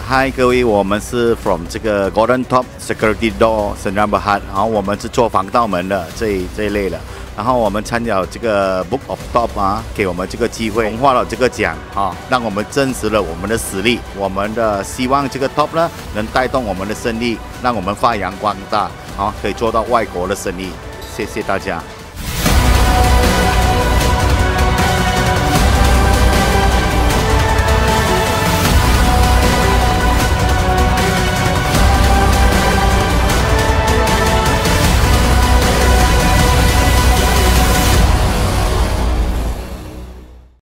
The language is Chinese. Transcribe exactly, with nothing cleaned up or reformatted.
嗨，各位，我们是 from 这个 Golden Top Security Door Sdn Bhd， 然后我们是做防盗门的这一这一类的。然后我们参加这个 Book of Top 啊，给我们这个机会，荣获了这个奖啊，让我们证实了我们的实力。我们的希望这个 Top 呢，能带动我们的生意，让我们发扬光大，啊，可以做到外国的生意。谢谢大家。